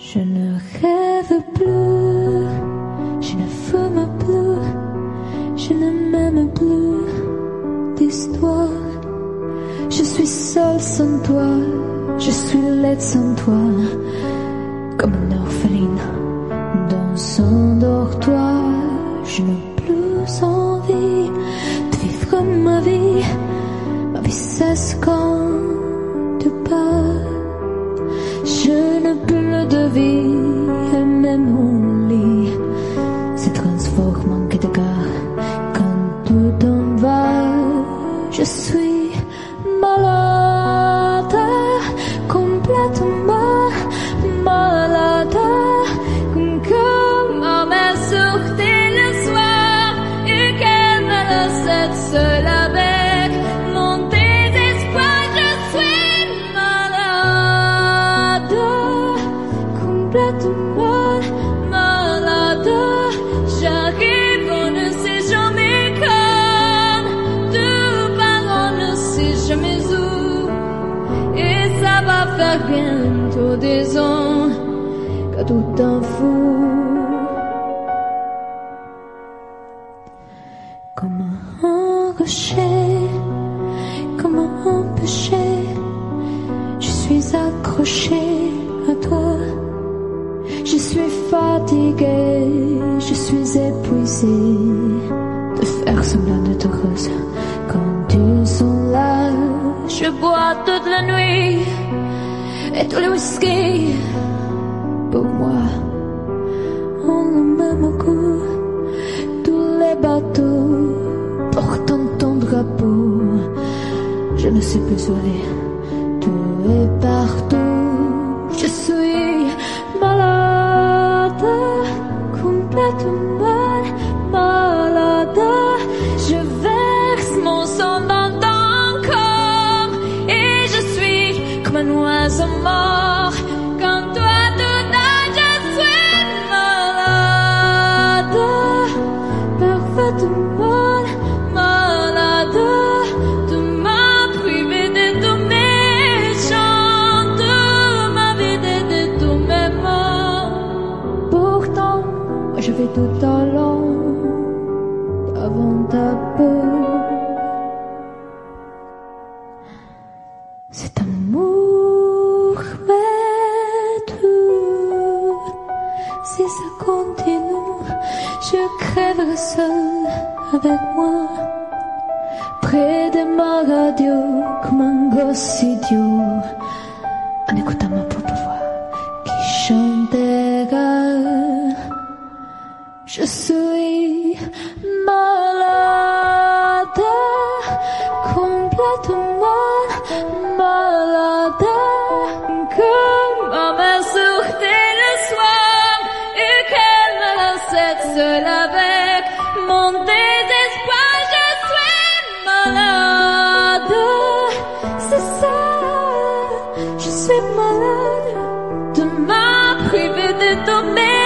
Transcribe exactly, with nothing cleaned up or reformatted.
Je ne rêve plus, je ne fume plus, je ne m'aime plus d'histoire. Je suis seule sans toi, je suis laide sans toi, comme une orpheline dans son dortoir. Je n'ai plus envie de vivre ma vie, ma vie cesse quand tu pars. Je n'ai plus de vie, et même mon lit se transforme en quai de gare quand tout en va. Je suis malade, complètement malade, comme que ma mère sortait le soir et qu'elle me laissait seule avec mon désespoir. Je suis malade, complètement malade. J'arrive, on ne sait jamais quand, tout part, on ne sait jamais où, et ça va faire bientôt des ans que tout en fout. Comme un rocher, comme un péché, je suis accrochée à toi. Je suis fatiguée, je suis épuisée de faire semblant d'être heureuse quand tu sont là. Je bois toute la nuit et tous les whisky pour moi ont le même goût. Tous les bateaux portant ton drapeau, je ne sais plus où aller, tout est partout. Je suis malade, complètement malade. Je verse mon sang dans ton corps et je suis comme un oiseau mort. Quand toi tout âge, je suis malade, parfaitement malade. Tu m'as privé de tous mes chants, tu m'as vidé de tous mes mots. Pourtant, j'avais tout talent avant ta peau. Cet amour m'est tout. Si ça continue, je crèverai seule avec moi, près de ma radio, comme un gosse idiot, en écoutant ma propre voix qui chantera. Je suis malade, complètement malade, comme ma mère sortait le soir et qu'elle me laissait seule avec mon désespoir. Je suis malade, c'est ça, je suis malade. Tu m'as privé de tous mes